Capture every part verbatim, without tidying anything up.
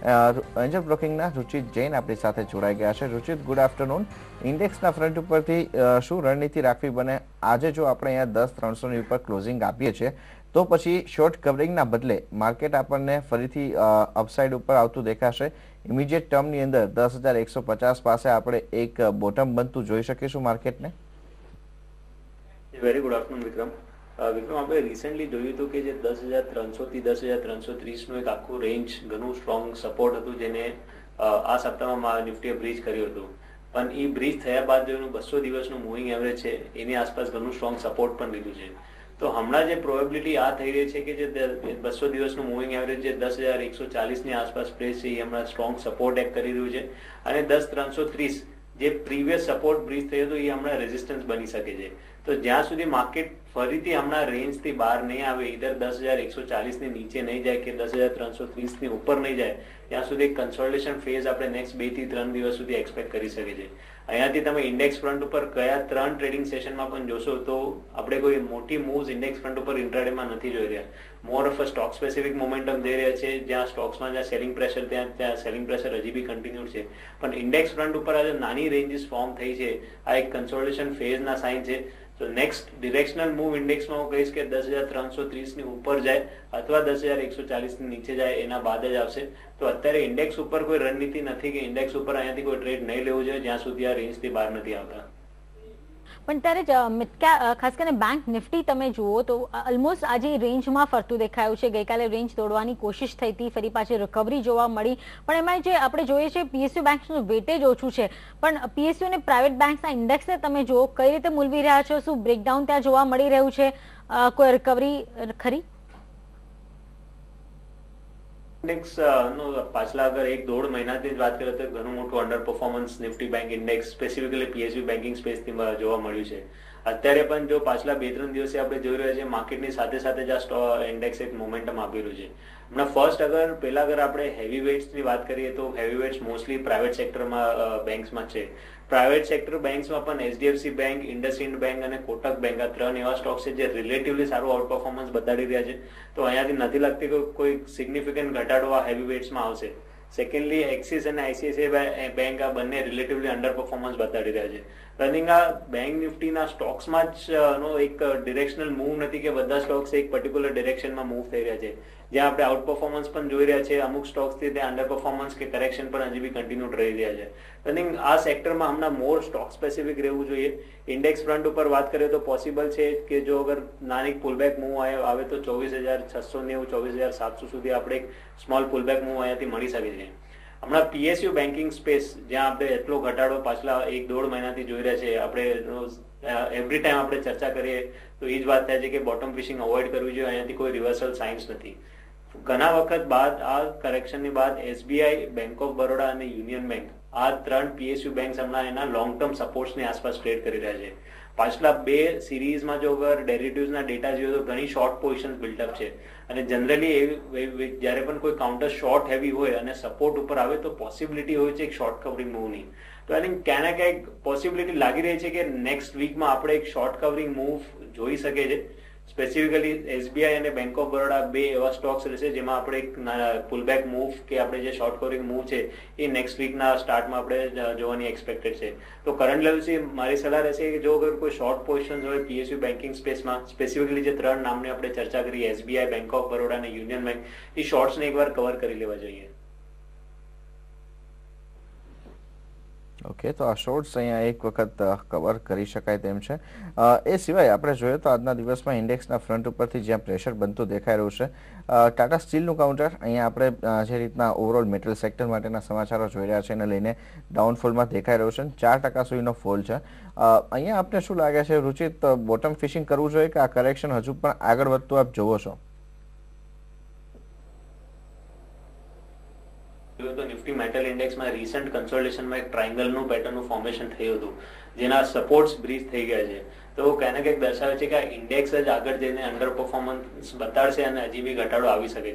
Angel બ્રોકિંગના Ruchit Jain આપણી સાથે જોડાઈ ગયા છે. Ruchit, good afternoon. ઇન્ડેક્સના ફ્રન્ટ ઉપરથી શું રણનીતિ રાખવી બને? આજે જો આપણે અહીંયા દસ ત્રણસોની ઉપર ક્લોઝિંગ આપીએ છીએ તો પછી શોર્ટ કવરિંગના બદલે માર્કેટ આપણને ફરીથી અપસાઇડ ઉપર આવતું દેખાશે. ઇમિડિયેટ ટર્મની અંદર દસ હજાર એકસો પચાસ પાસે આપણે એક બોટમ બનતું જોઈ શકીશું માર્કેટને. Very good afternoon Vikram. Vikram, આપણે રિસેન્ટલી જોયું હતું કે જે દસ હજાર ત્રણસો થી દસ હજાર ત્રણસો ત્રીસ નું એક આખું રેન્જ ઘણું સ્ટ્રોંગ સપોર્ટ હતું, જેને આ સપ્તાહમાં નિફ્ટીએ બ્રીચ કર્યું હતું. પણ એ બ્રીચ થયા બાદ જેનું બસો દિવસનું મૂવિંગ એવરેજ છે એની આસપાસ ઘણું સ્ટ્રોંગ સપોર્ટ પણ લીધું છે. તો હમણાં જે પ્રોબેબિલિટી આ થઈ રહી છે કે જે બસો દિવસનું મૂવિંગ એવરેજ જે દસ હજાર એકસો ચાલીસની આસપાસ પ્રેસ છે એ હમણાં સ્ટ્રોંગ સપોર્ટ એક્ટ કરી રહ્યું છે, અને દસ ત્રણસો ત્રીસ જે પ્રીવિયસ સપોર્ટ બ્રીચ થયો હતો એ હમણાં રેઝિસ્ટન્સ બની શકે છે. તો જ્યાં સુધી માર્કેટ ફરીથી હમણાં રેન્જથી બહાર નહીં આવે, ઇધર દસ હજાર એકસો ચાલીસની નીચે નહીં જાય કે દસ હજાર ત્રણસો ત્રીસની ઉપર નહીં જાય, ત્યાં સુધી કન્સોલિડેશન ફેઝ આપણે નેક્સ્ટ બે થી ત્રણ દિવસ સુધી એક્સપેક્ટ કરી શકીએ છીએ. અહીંયાથી તમે ઇન્ડેક્સ ફ્રન્ટ ઉપર કયા ત્રણ ટ્રેડિંગ સેશનમાં પણ જોશો તો આપણે કોઈ મોટી મૂવ્સ ઇન્ડેક્સ ફ્રન્ટ ઉપર ઇન્ટ્રાડેમાં નથી જોઈ રહ્યા. More of a stock specific momentum જઈ રહ્યા છે, જ્યાં સ્ટોક્સમાં જ્યાં સેલિંગ પ્રેશર ત્યાં ત્યાં સેલિંગ પ્રેશર હજી બી કન્ટિન્યુ છે. પણ ઇન્ડેક્સ ફ્રન્ટ ઉપર આજે નાની રેન્જીસ ફોર્મ થઈ છે, આ એક કન્સોલિડેશન ફેઝના સાઇન છે. તો નેક્સ્ટ ડિરેક્શનલ મૂવ ઇન્ડેક્સમાં હું કહીશ કે દસ હજાર ત્રણસો ત્રીસની ઉપર જાય અથવા દસ હજાર એકસો ચાલીસની નીચે જાય, એના બાદ જ આવશે. તો અત્યારે ઇન્ડેક્સ ઉપર કોઈ રણનીતિ નથી કે ઇન્ડેક્સ ઉપર અહીંયાથી કોઈ ટ્રેડ નહીં લેવું જોઈએ જ્યાં સુધી આ રેન્જથી બહાર નથી આવતા. પણ ત્યારે ખાસ કરીને બેંક નિફ્ટી તમે જુઓ તો ઓલમોસ્ટ આજે રેન્જમાં ફરતું દેખાયું છે. ગઈકાલે રેન્જ તોડવાની કોશિશ થઈ હતી, ફરી પાછી રિકવરી જોવા મળી, પણ એમાં જે આપણે જોઈએ છે પીએસયુ બેંક્સનું વેટેજ ઓછું છે. પણ પીએસયુ અને પ્રાઇવેટ બેંક્સના ઇન્ડેક્સને તમે જુઓ કઈ રીતે મૂલવી રહ્યા છો, શું બ્રેકડાઉન ત્યાં જોવા મળી રહ્યું છે, કોઈ રિકવરી ખરી? ઇન્ડેક્સ નો પાછલા અગર એક દોઢ મહિનાથી જ વાત કરીએ તો ઘણું મોટું under performance Nifty bank index specifically PSU banking સ્પેસથી જોવા મળ્યું છે. અત્યારે પણ જો પાછલા બે ત્રણ દિવસે આપણે જોઈ રહ્યા છીએ માર્કેટની સાથે સાથે જ આ ઇન્ડેક્સ એક મોમેન્ટમ આપી રહ્યું છે. હમણાં ફર્સ્ટ અગર પહેલા અગર આપણે હેવી વેટ્સની વાત કરીએ તો હેવી વેટ્સ મોસ્ટલી પ્રાઇવેટ સેક્ટરમાં બેંક્સમાં છે. પ્રાઇવેટ સેક્ટર બેંક્સમાં પણ એચડીએફસી બેંક, ઇન્ડસઇન્ડ બેંક અને કોટક બેંક આ ત્રણ એવા સ્ટોક્સ છે જે રિલેટિવલી સારું આઉટ પરફોર્મન્સ બતાડી રહ્યા છે. તો અહીંયાથી નથી લાગતી કે કોઈ સિગ્નિફિકન્ટ ઘટાડો આ હેવી વેટ્સમાં આવશે. સેકન્ડલી એક્સિસ અને આઈસીઆઈસીઆઈ બેંક આ બંને રિલેટિવલી અંડર પરફોર્મન્સ બતાડી રહ્યા છે. રનિંગ આ બેંક નિફ્ટીના સ્ટોક્સમાં જ નો એક ડિરેક્શનલ મૂવ નથી કે બધા સ્ટોક્સ એક પર્ટિક્યુલર ડિરેક્શનમાં મૂવ થઈ રહ્યા છે, જ્યાં આપણે આઉટ પરફોર્મન્સ પણ જોઈ રહ્યા છે. અમુક સ્ટોક્સથી તે અંડર પરફોર્મન્સ કે કરેક્શન પણ હજી બી કન્ટિન્યુ રહી રહ્યા છે. રનિંગ આ સેક્ટરમાં હમણાં મોર સ્ટોક સ્પેસિફિક રહેવું જોઈએ. ઇન્ડેક્સ ફ્રન્ટ ઉપર વાત કરીએ તો પોસિબલ છે કે જો અગર નાની પુલબેક મૂવ આવે તો ચોવીસ હજાર છસો નેવું ચોવીસ હજાર સાતસો સુધી આપણે એક સ્મોલ પુલબેક મૂવ અહીંયાથી મળી શકે છે. હમણાં પીએસયુ બેન્કિંગ સ્પેસ જ્યાં આપણે એટલો ઘટાડો પાછલા એક દોઢ મહિનાથી જોઈ રહ્યા છે, આપણે એવરી ટાઈમ આપણે ચર્ચા કરીએ તો એ જ વાત થાય છે કે બોટમ ફિશિંગ અવોઇડ કરવી જોઈએ. અહીંયાથી કોઈ રિવર્સલ સાઇન્સ નથી. ઘણા વખત બાદ આ કરેક્શનની બાદ એસબીઆઈ, બેંક ઓફ બરોડા અને યુનિયન બેંક આ ત્રણ પીએસયુ બેંક્સ હમણાં એના લોંગ ટર્મ સપોર્ટ્સની આસપાસ ટ્રેડ કરી રહ્યા છે. પાછલા બે સિરીઝમાં જો અગર ડેરિવેટિવ્સના ડેટા જોઈએ તો ઘણી શોર્ટ પોઝિશન બિલ્ડઅપ છે, અને જનરલી જ્યારે પણ કોઈ કાઉન્ટર શોર્ટ હેવી હોય અને સપોર્ટ ઉપર આવે તો પોસિબિલિટી હોય છે એક શોર્ટ કવરિંગ મૂવની. તો આઈ થિંક ક્યાં ના ક્યાંક પોસિબિલિટી લાગી રહી છે કે નેક્સ્ટ વીકમાં આપણે એક શોર્ટ કવરિંગ મૂવ જોઈ શકે છે. સ્પેસિફિકલી એસબીઆઈ અને બેંક ઓફ બરોડા બે એવા સ્ટોક્સ રહેશે જેમાં આપણે એક પુલબેક મૂવ કે આપણે જે શોર્ટ કવરિંગ મૂવ છે એ નેક્સ્ટ વીકના સ્ટાર્ટમાં આપણે જોવાની એક્સપેક્ટેડ છે. તો કરંટ લેવલથી મારી સલાહ રહેશે કે જો અગર કોઈ શોર્ટ પોઝિશન હોય પીએસયુ બેન્કિંગ સ્પેસમાં, સ્પેસિફિકલી જે ત્રણ નામની આપણે ચર્ચા કરી એસબીઆઈ, બેંક ઓફ બરોડા અને યુનિયન બેંક, એ શોર્ટ્સને એકવાર કવર કરી લેવા જોઈએ. ઓકે, તો આ શોર્ટ્સ અહીંયા એક વખત કવર કરી શકાય તેમ છે. એ સિવાય આપણે જોઈએ તો આજના દિવસમાં ઇન્ડેક્સના ફ્રન્ટ ઉપરથી જ્યાં પ્રેશર બનતું દેખાઈ રહ્યું છે, ટાટા સ્ટીલનું કાઉન્ટર અહીંયા આપણે જે રીતના ઓવરઓલ મેટલ સેક્ટર માટેના સમાચારો જોઈ રહ્યા છે એને લઈને ડાઉનફોલમાં દેખાઈ રહ્યું છે, ચાર ટકા સુધીનો ફોલ છે. અહીંયા આપને શું લાગે છે રુચિત, બોટમ ફિશિંગ કરવું જોઈએ કે આ કરેક્શન હજુ પણ આગળ વધતું આપ જોવો છો? તો નિફ્ટી મેટલ ઇન્ડેક્સમાં રિસન્ટ કન્સોલિડેશનમાં એક ટ્રાયંગલનું પેટર્નનું ફોર્મેશન થયું હતું, જેના સપોર્ટ્સ બ્રીચ થઈ ગયા છે. તો ક્યાંક ને ક્યાંક દર્શાવે છે કે આ ઇન્ડેક્સ જ આગળ જઈને અંડર પરફોર્મન્સ બતાડશે અને હજી બી ઘટાડો આવી શકે છે.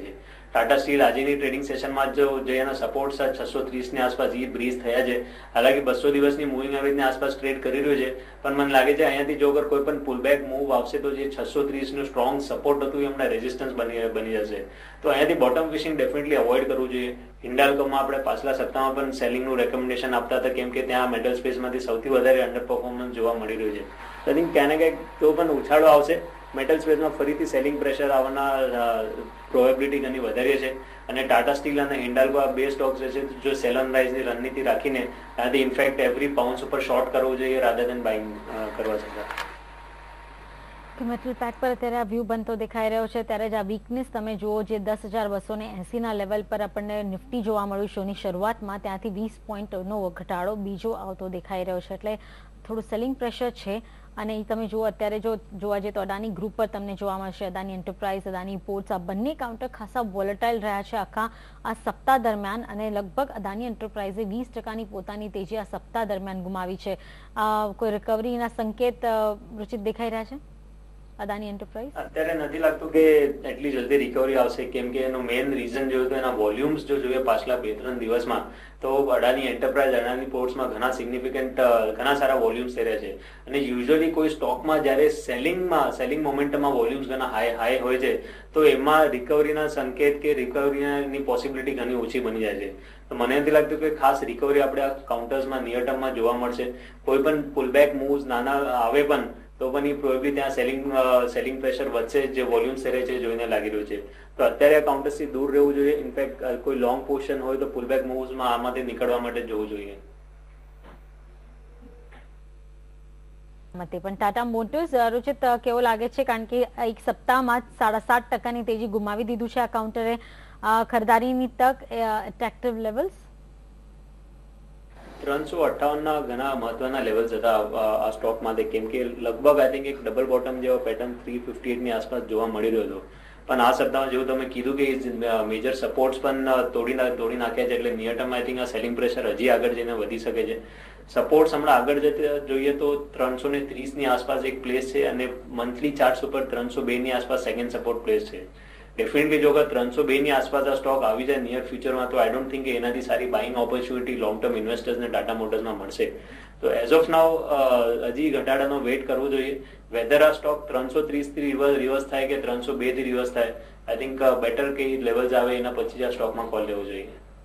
ટાટા સ્ટીલ આજની ટ્રેડિંગ સેશનમાં જો જે એના સપોર્ટ છસો ત્રીસ ની આસપાસ એ બ્રીઝ થયા છે. હાલાકી બસો દિવસની મૂવિંગ એવરેજની આસપાસ ટ્રેડ કરી રહ્યું છે, પણ મને લાગે છે અહીંયાથી જો અગર કોઈ પણ પુલબેક મૂવ આવશે તો જે છસો ત્રીસ નું સ્ટ્રોંગ સપોર્ટ હતું એ હમણાં રેઝિસ્ટન્સ બની બની જશે. તો અહીંયાથી બોટમ ફિશિંગ ડેફિનેટલી અવોઇડ કરવું જોઈએ. હિન્ડાલ્કોમાં આપણે પાછલા સપ્તાહમાં પણ સેલિંગનું રેકમેન્ડેશન આપતા હતા, કેમ કે ત્યાં મેટલ સ્પેસમાંથી સૌથી વધારે અંડર પરફોર્મન્સ જોવા મળી રહ્યું છે. આઈ થિંક ક્યાંને ક્યાંક તો પણ ઉછાળો આવશે. મેટલ સ્પેસમાં ફરીથી સેલિંગ પ્રેશર આવવાના પ્રોબેબિલિટી ઘણી વધારે છે, અને ટાટા સ્ટીલ અને હિન્ડાલ્કો આ બે સ્ટોક્સ છે જો સેલ ઓન રાઇઝની રણનીતિ રાખીને ત્યાંથી ઇનફેક્ટ એવરી પાઉન્સ ઉપર શોર્ટ કરવું જોઈએ રાધર દેન બાઇંગ કરવા છતાં. મેટલ પેક પર અત્યારે આ વ્યૂ બનતો દેખાઈ રહ્યો છે, ત્યારે જ આ વીકનેસ તમે જુઓ જે દસ હજાર બસો ને એસીના લેવલ પર આપણને નિફ્ટી જોવા મળ્યું શોની શરૂઆતમાં, ત્યાંથી વીસ પોઈન્ટનો ઘટાડો બીજો આવતો દેખાઈ રહ્યો છે, એટલે થોડું સેલિંગ પ્રેશર છે. અને એ તમે જુઓ અત્યારે જો જોવા જઈએ તો અદાની ગ્રુપ પર તમને જોવા મળશે, અદાની એન્ટરપ્રાઇઝ, અદાની પોર્ટ્સ, આ બંને કાઉન્ટર ખાસા વોલેટાઇલ રહ્યા છે આખા આ સપ્તાહ દરમિયાન, અને લગભગ અદાની એન્ટરપ્રાઇઝે વીસ ટકાની પોતાની તેજી આ સપ્તાહ દરમિયાન ગુમાવી છે. કોઈ રિકવરીના સંકેત રૂચિત દેખાઈ રહ્યા છે અદાની એન્ટરપ્રાઇઝ? અત્યારે નથી લાગતું કે એટલી જલ્દી રિકવરી આવશે, કેમ કે એનું મેઇન રીઝન જોયું તો એના વોલ્યુમ્સ જો જોઈએ પાછલા બે ત્રણ દિવસમાં, તો અદાની એન્ટરપ્રાઇઝ, અદાની પોર્ટ્સમાં ઘણા સિગ્નિફિકન્ટ ઘણા સારા વોલ્યુમ્સ થઈ રહ્યા છે. અને યુઝ્યુઅલી કોઈ સ્ટોકમાં જ્યારે સેલિંગમાં સેલિંગ મોમેન્ટમમાં વોલ્યુમ્સ ઘણા હાઈ હાઈ હોય છે, તો એમાં રિકવરીના સંકેત કે રિકવરીની પોસિબિલિટી ઘણી ઓછી બની જાય છે. તો મને નથી લાગતું કે ખાસ રિકવરી આપણે આ કાઉન્ટર્સમાં નિયર ટર્મમાં જોવા મળશે. કોઈ પણ પુલબેક મૂવ્સ નાના આવે પણ તો પણ એ પ્રોબેબલી ત્યાં સેલિંગ સેલિંગ પ્રેશર વધશે, જે વોલ્યુમ્સ રહે છે જોઈને લાગી રહ્યું છે. તો અત્યારે આ કાઉન્ટર્સથી દૂર રહેવું જોઈએ. ઇનફેક્ટ કોઈ લોંગ પોઝિશન હોય તો પુલબેક મૂવ્સમાં આમાંથી નીકળવા માટે જવું જોઈએ. પણ ટાટા મોટર્સ રૂચિત કેવો લાગે છે? કારણ કે એક સપ્તાહમાં સાડા સાત ટકાની તેજી ગુમાવી દીધું છે આ કાઉન્ટરે. ખરીદારીની તક, એટ્રેક્ટિવ લેવલ્સ ત્રણસો અઠ્ઠાવન ના ઘણા મહત્વના લેવલ્સ હતા આ સ્ટોક માટે, કેમ કે લગભગ આઈ થિંક એક ડબલ બોટમ જેવો પેટર્ન થ્રી ફિફ્ટી એટ ની આસપાસ જોવા મળી રહ્યો હતો. પણ આ સપ્તાહમાં જેવું તમે કીધું કે મેજર સપોર્ટ્સ પણ તોડી તોડી નાખ્યા છે, એટલે નિયર ટર્મ આઈ થિંક આ સેલિંગ પ્રેશર હજી આગળ જઈને વધી શકે છે. સપોર્ટ્સ હમણાં આગળ જતા જોઈએ તો ત્રણસો ને ત્રીસ ની આસપાસ એક પ્લેસ છે, અને મંથલી ચાર્ટ્સ ઉપર ત્રણસો બે ની આસપાસ સેકન્ડ સપોર્ટ પ્લેસ છે. ડેફિનેટલી જો ત્રણસો બે ની આસપાસ આ સ્ટોક આવી જાય નિયર ફ્યુચરમાં, તો આઈ ડોન્ટ થિંક કે એનાથી સારી બાઇંગ ઓપોર્ચ્યુનિટી લોંગ ટર્મ ઇન્વેસ્ટર્સને ટાટા મોટર્સમાં મળશે. તો એઝ ઓફ નાઉ હજી ઘટાડાનો વેઇટ કરવો જોઈએ. વેધર આ સ્ટોક ત્રણસો ત્રીસ થી રિવર્સ થાય કે ત્રણસો બે થી રિવર્સ થાય, આઈ થિંક બેટર કે લેવલ્સ આવે એના પછી આ સ્ટોકમાં કોલ લેવો જોઈએ.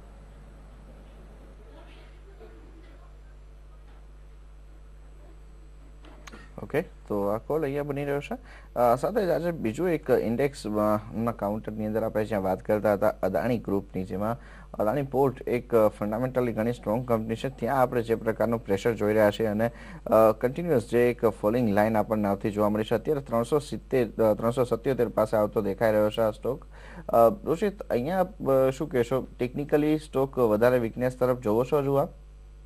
ઓકે, તો આ કોલ અહીંયા બની રહ્યો છે. સાથે જ આજે બીજું એક ઇન્ડેક્સ ના કાઉન્ટરની અંદર આપણે જ્યાં વાત કરતા હતા અદાણી ગ્રુપની, જેમાં અદાણી પોર્ટ એક ફંડામેન્ટલી ઘણી સ્ટ્રોંગ કંપની છે, ત્યાં આપણે જે પ્રકારનું પ્રેશર જોઈ રહ્યા છીએ અને કન્ટિન્યુઅસ જે એક ફોલિંગ લાઇન આપણને આવતી જોવા મળી છે. અત્યારે ત્રણસો સિત્તેર ત્રણસો સત્યોતેર પાસે આવતો દેખાઈ રહ્યો છે આ સ્ટોક. રોશિત, અહીંયા શું કહેશો? ટેકનિકલી સ્ટોક વધારે વીકનેસ તરફ જોવો છો હજુ આપ?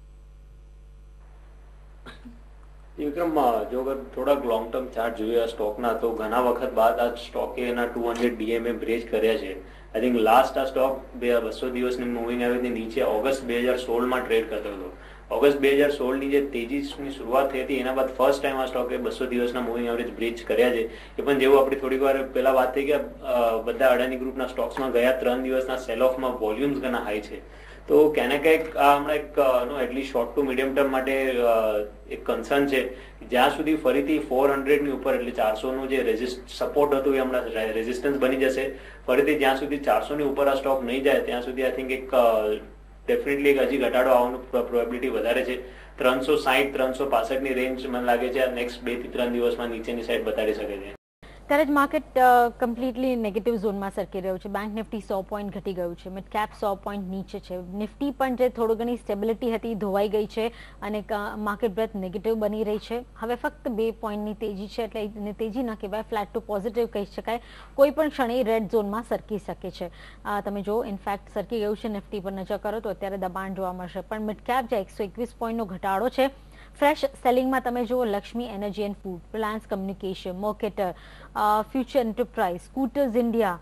વિક્રમ, જો થોડાક લોંગ ટર્મ ચાર્ટ જોઈએ આ સ્ટોકના, તો ઘણા વખત બાદ આ સ્ટોકે એના ટુ હંડ્રેડ ડીએમએ બ્રેચ કર્યા છે. આઈ થિંક લાસ્ટ આ સ્ટોક બે બસો દિવસની મૂવિંગ એવરેજની નીચે ઓગસ્ટ બે હજાર સોળમાં ટ્રેડ કરતો હતો. ઓગસ્ટ બે હજાર સોળની જે તેજીની શરૂઆત થઈ હતી એના બાદ ફર્સ્ટ ટાઈમ આ સ્ટોકે બસો દિવસના મૂવિંગ એવરેજ બ્રેચ કર્યા છે. એ પણ જેવું આપણી થોડીક વાર પહેલા વાત થઈ કે બધા અદાની ગ્રુપના સ્ટોક્સમાં ગયા ત્રણ દિવસના સેલ ઓફમાં વોલ્યુમ્સ ઘણા હાઈ છે. તો ક્યાંને ક્યાંક આ હમણાં એક at least short to medium term માટે એક કન્સર્ન છે. જ્યાં સુધી ફરીથી ફોર હંડ્રેડ ની ઉપર એટલે ચારસો નું જે રેઝિસ્ટ સપોર્ટ હતું એ હમણાં રેઝિસ્ટન્સ બની જશે. ફરીથી જ્યાં સુધી ચારસો ની ઉપર આ સ્ટોક નહીં જાય ત્યાં સુધી આઈ થિંક એક ડેફિનેટલી એક હજી ઘટાડો આવવાનું પ્રોબેબિલિટી વધારે છે. ત્રણસો સાહીઠ ત્રણસો પાસઠ ની રેન્જ મને લાગે છે નેક્સ્ટ બે થી ત્રણ દિવસમાં નીચેની સાઈડ બતાડી શકે છે. ત્યારે જ માર્કેટ કમ્પ્લીટલી નેગેટિવ ઝોનમાં સરકી રહ્યું છે. બેંક નિફ્ટી સો પોઈન્ટ ઘટી ગયું છે, મિડ કેપ સો પોઈન્ટ નીચે છે. નિફ્ટી પણ જે થોડું ઘણી સ્ટેબિલિટી હતી ધોવાઈ ગઈ છે અને માર્કેટ બ્રેથ નેગેટિવ બની રહી છે. હવે ફક્ત બે પોઈન્ટની તેજી છે, એટલે તેજી ન કહેવાય, ફ્લેટ ટુ પોઝિટિવ કહી શકાય. કોઈ પણ ક્ષણે રેડ ઝોનમાં સરકી શકે છે. તમે જો ઇનફેક્ટ સરકી ગયું છે. નિફ્ટી પર નજર કરો તો અત્યારે દબાણ જોવા મળશે, પણ મિડ કેપ જે એકસો એકવીસ પોઈન્ટનો ઘટાડો છે. ફ્રેશ સેલિંગમાં તમે જુઓ Laxmi energy and food, Reliance communication, Mercator, future enterprise, scooters India,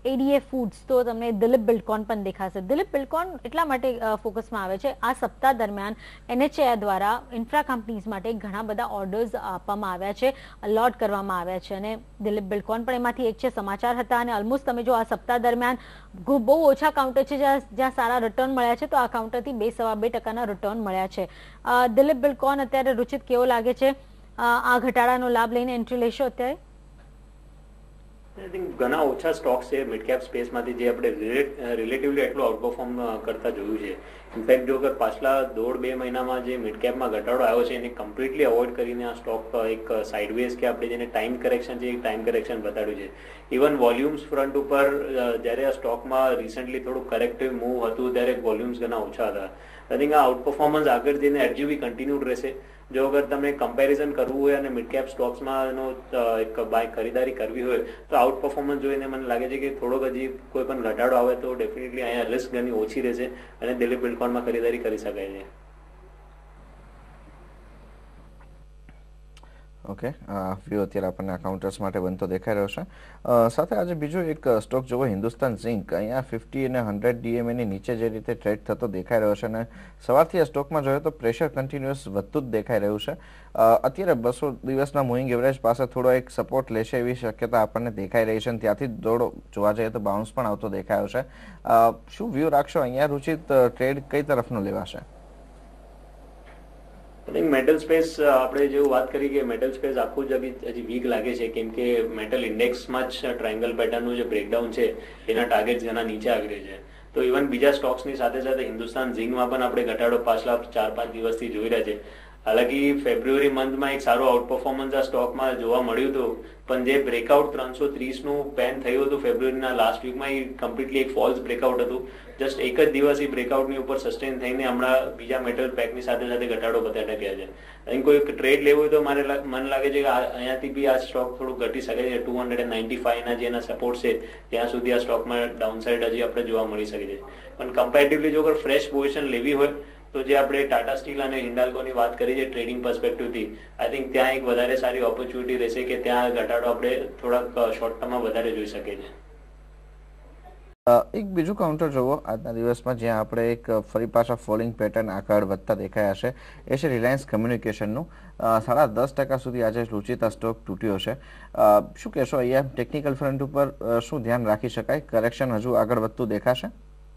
ADF foods, તો તમને દિલીપ બિલ્ડકોન પણ દેખાશે. દિલીપ બિલ્ડકોન એટલા માટે ફોકસમાં આવે છે, આ સપ્તાહ દરમિયાન એનએચએઆઈ દ્વારા ઇન્ફ્રા કંપનીઝ માટે ઘણા બધા ઓર્ડર્સ આપવામાં આવ્યા છે, અલોટ કરવામાં આવ્યા છે, અને દિલીપ બિલ્ડકોન પણ એમાંથી એક છે. સમાચાર હતા, અને ઓલમોસ્ટ તમે જો આ સપ્તાહ દરમિયાન બહુ ઓછા કાઉન્ટર છે જ્યાં જ્યાં સારા રિટર્ન મળ્યા છે, તો આ કાઉન્ટરથી બે સવા બે ટકાના રિટર્ન મળ્યા છે. દિલીપ બિલ્ડકોન અત્યારે રુચિત કેવો લાગે છે? આ ઘટાડાનો લાભ લઈને એન્ટ્રી લેશો અત્યારે? આઈ થિંક ઘણા ઓછા સ્ટોક્સ છે મિડ કેપ સ્પેસમાંથી જે આપણે રિલેટિવલી એટલું આઉટપરફોર્મ કરતા જોયું છે. ઇનફેક્ટ જો અગર પાછલા દોઢ બે મહિનામાં જે મિડ કેપમાં ઘટાડો આવ્યો છે એને કમ્પ્લીટલી અવોઇડ કરીને આ સ્ટોક એક સાઇડવેઝ કે આપણે જેને ટાઈમ કરેક્શન છે એ ટાઈમ કરેક્શન બતાડ્યું છે. ઇવન વોલ્યુમ્સ ફ્રન્ટ ઉપર જ્યારે આ સ્ટોકમાં રિસન્ટલી થોડું કરેક્ટિવ મૂવ હતું ત્યારે વોલ્યુમ્સ ઘણા ઓછા હતા. આઈ થિંક આ આઉટપરફોર્મન્સ આગળ જઈને હજુ કન્ટિન્યુડ રહેશે. જો અગર તમને કમ્પેરિઝન કરવું હોય અને મિડ કેપ સ્ટોક્સમાં એનો એક બાય ખરીદારી કરવી હોય તો આઉટ પરફોર્મન્સ જોઈને મને લાગે છે કે થોડોક હજી કોઈ પણ ઘટાડો આવે તો ડેફિનેટલી અહીંયા રિસ્ક ઘણી ઓછી રહેશે અને દિલીપ બિલ્ડકોનમાં ખરીદારી કરી શકાય છે. ઓકે, વ્યૂ અત્યારે આપણને કાઉન્ટર્સ માટે બનતો દેખાઈ રહ્યો છે. સાથે આજે બીજો એક સ્ટોક જોવો, હિન્દુસ્તાન ઝિંક, અહીંયા ફિફ્ટી અને હંડ્રેડ ડીએમએની નીચે જે રીતે ટ્રેડ થતો દેખાઈ રહ્યો છે, અને સવારથી આ સ્ટોકમાં જોઈએ તો પ્રેશર કન્ટિન્યુઅસ વધતું જ દેખાઈ રહ્યું છે. અત્યારે બસો દિવસના મૂવિંગ એવરેજ પાસે થોડો એક સપોર્ટ લેશે એવી શક્યતા આપણને દેખાઈ રહી છે, અને ત્યાંથી દોડો જોવા જઈએ તો બાઉન્સ પણ આવતો દેખાયો છે. શું વ્યૂ રાખશો અહીંયા રુચિત? ટ્રેડ કઈ તરફનો લેવાશે? આઈ થિંક મેટલ સ્પેસ આપણે જેવું વાત કરી કે મેટલ સ્પેસ આખું જ હજી વીક લાગે છે, કેમ કે મેટલ ઇન્ડેક્સમાં જ ટ્રાયંગલ પેટર્નનું જે બ્રેકડાઉન છે એના ટાર્ગેટ ઘણા નીચે આવી રહ્યા છે. તો ઇવન બીજા સ્ટોક્સની સાથે સાથે હિન્દુસ્તાન ઝિંકમાં પણ આપણે ઘટાડો પાછલા ચાર પાંચ દિવસથી જોઈ રહ્યા છે. હાલાકી ફેબ્રુઆરી મંથમાં એક સારું આઉટ પરફોર્મન્સ આ સ્ટોકમાં જોવા મળ્યું હતું, પણ જે બ્રેકઆઉટ ત્રણસો ત્રીસ નું પેન થયું હતું ફેબ્રુઆરીના લાસ્ટ વીકમાં એ કમ્પ્લીટલી એક ફોલ્સ બ્રેકઆઉટ હતું. જસ્ટ એક જ દિવસ એ બ્રેકઆઉટની ઉપર સસ્ટેન થઈને હમણાં બીજા મેટલ પેકની સાથે સાથે ઘટાડો બતાવી રહ્યા છે. અહીં કોઈ ટ્રેડ લેવું હોય તો મારે મને લાગે છે કે અહીંયાથી બી આ સ્ટોક થોડું ઘટી શકે છે. ટુ હંડ્રેડ નાઇન્ટી ફાઈવ ના જે એના સપોર્ટ છે ત્યાં સુધી આ સ્ટોકમાં ડાઉનસાઇડ હજી આપણે જોવા મળી શકે છે. પણ કમ્પેરેટિવલી જો અગર ફ્રેશ પોઝિશન લેવી હોય તો જે આપણે ટાટા સ્ટીલ અને હિન્ડાલ્કોની વાત કરી છે ટ્રેડિંગ પર્સપેક્ટિવથી, આઈ થિંક ત્યાં એક વધારે સારી ઓપોર્ચ્યુનિટી રહેશે કે ત્યાં ઘટાડો આપણે થોડાક શોર્ટ ટર્મમાં વધારે જોઈ શકીએ છીએ. એક બીજું કાઉન્ટર જોવો આજના દિવસમાં જ્યાં આપણે એક ફરી પાછા ફોલિંગ પેટર્ન આગળ વધતા દેખાયા છે, એ છે રિલાયન્સ કમ્યુનિકેશનનું. સાડા દસ ટકા સુધી આજે રુચિત આ સ્ટોક તૂટ્યો છે. શું કહેશો અહીંયા ટેકનિકલ ફ્રન્ટ ઉપર શું ધ્યાન રાખી શકાય? કરેક્શન હજુ આગળ વધતું દેખાશે?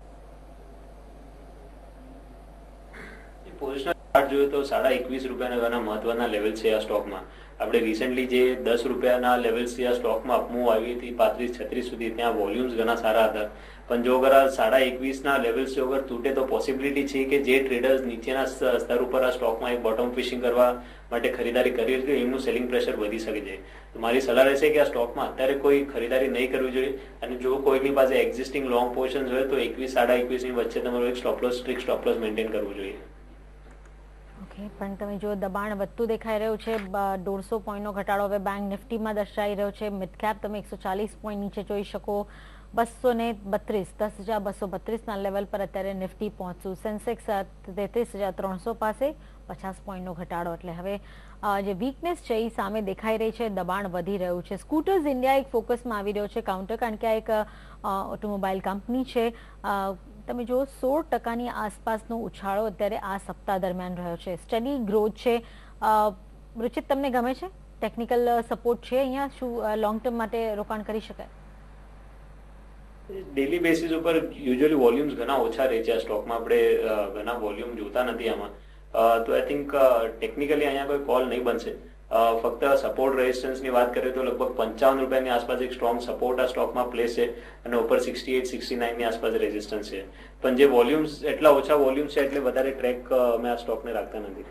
પોઝિશનલ ચાર્ટ જોઈએ તો સાડા એકવીસ રૂપિયાના ઘણા મહત્વના લેવલ છે આ સ્ટોકમાં. આપણે રિસેન્ટલી જે દસ રૂપિયાના લેવલ્સથી આ સ્ટોકમાં અપમૂવ આવી હતી પાંત્રીસ છત્રીસ સુધી, ત્યાં વોલ્યુમ્સ ઘણા સારા હતા. પણ જો અગર આ સાડા એકવીસના લેવલ્સ જો અગર તૂટે તો પોસિબિલિટી છે કે જે ટ્રેડર્સ નીચેના સ્તર ઉપર આ સ્ટોકમાં એક બોટમ ફિશિંગ કરવા માટે ખરીદારી કરી હતી એમનું સેલિંગ પ્રેશર વધી શકે છે. તો મારી સલાહ રહેશે કે આ સ્ટોકમાં અત્યારે કોઈ ખરીદારી નહીં કરવી જોઈએ, અને જો કોઈની પાસે એક્ઝિસ્ટિંગ લોંગ પોઝિશન હોય તો એકવીસ સાડા એકવીસની વચ્ચે તમારું એક સ્ટોપલોસ સ્ટ્રિક્ટ સ્ટોપલોસ મેન્ટેન કરવું જોઈએ. પણ તમે જો દબાણ વધતું દેખાઈ રહ્યું છે, દોઢસો પોઈન્ટનો ઘટાડો હવે બેંક નિફ્ટીમાં દર્શાઈ રહ્યો છે. મિડ કેપ તમે એકસો ચાલીસ પોઈન્ટ નીચે જોઈ શકો, બસો ને બત્રીસ દસ હજાર બસો બત્રીસના લેવલ પર અત્યારે નિફ્ટી પહોંચશું. સેન્સેક્સ તેત્રીસ હજાર ત્રણસો પાસે પચાસ પોઈન્ટનો ઘટાડો, એટલે હવે જે વીકનેસ છે એ સામે દેખાઈ રહી છે, દબાણ વધી રહ્યું છે. સ્કૂટર્સ ઇન્ડિયા એક ફોકસમાં આવી રહ્યો છે કાઉન્ટર, કારણ કે આ એક ઓટોમોબાઈલ કંપની છે. તમે જો સોળ ટકાની આસપાસનો ઉછાળો અત્યારે આ સપ્તાહ દરમિયાન રહ્યો છે. સ્ટડી ગ્રોથ છે. રુચિત, તમને ગમે છે? ટેકનિકલ સપોર્ટ છે અહીંયા? શું લોંગ ટર્મ માટે રોકાણ કરી શકાય? ડેલી બેસિસ ઉપર યુઝ્યુઅલી વોલ્યુમ્સ ઘણા ઓછા રહે છે આ સ્ટોકમાં. આપણે ઘણા વોલ્યુમ જોતા નથી આમાં, તો આઈ થિંક ટેકનિકલી અહીંયા કોઈ કોલ નહીં બનશે. ફક્ત સપોર્ટ રેઝિસ્ટન્સની વાત કરીએ તો લગભગ પંચાવન રૂપિયાની આસપાસ એક સ્ટ્રોંગ સપોર્ટ આ સ્ટોકમાં પ્લેસ છે, અને ઉપર સિક્સટી એટ સિક્સટી નાઇનની આસપાસ રેઝિસ્ટન્સ છે. પણ જે વોલ્યુમ્સ એટલા ઓછા વોલ્યુમ્સ છે એટલે વધારે ટ્રેક અમે આ સ્ટોકને રાખતા નથી.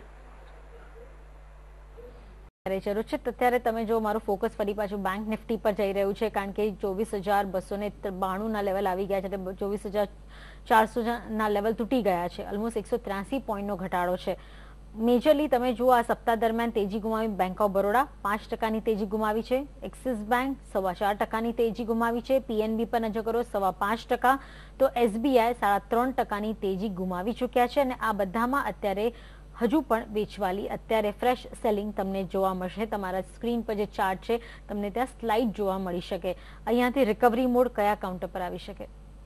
રુચિત, અત્યારે તમે જો મારું ફોકસ ફરી પાછું બેંક નિફ્ટી પર જઈ રહ્યું છે, કારણ કે ચોવીસ હજાર બસો ને બાણું ના લેવલ આવી ગયા છે, ચોવીસ હજાર ચારસો ના લેવલ તૂટી ગયા છે. ઓલમોસ્ટ એકસો ત્ર્યાસી પોઈન્ટનો ઘટાડો છે. મેજરલી તમે જુઓ આ સપ્તાહ દરમિયાન તેજી ગુમાવી બેંક ઓફ બરોડા પાંચ ટકાની તેજી ગુમાવી છે, એક્સિસ બેંક સવા ચાર ટકાની તેજી ગુમાવી છે, પીએનબી પર નજર કરો સવા પાંચ ટકા, તો એસબીઆઈ સાડા ત્રણ ટકાની તેજી ગુમાવી ચૂક્યા છે. અને આ બધામાં અત્યારે હજુ પણ વેચવાલી અત્યારે ફ્રેશ સેલિંગ તમને જોવા મળશે. તમારા સ્ક્રીન પર જે ચાર્ટ છે તમને ત્યાં સ્લાઇડ જોવા મળી શકે. અહીંયાથી રિકવરી મોડ કયા કાઉન્ટર પર આવી શકે?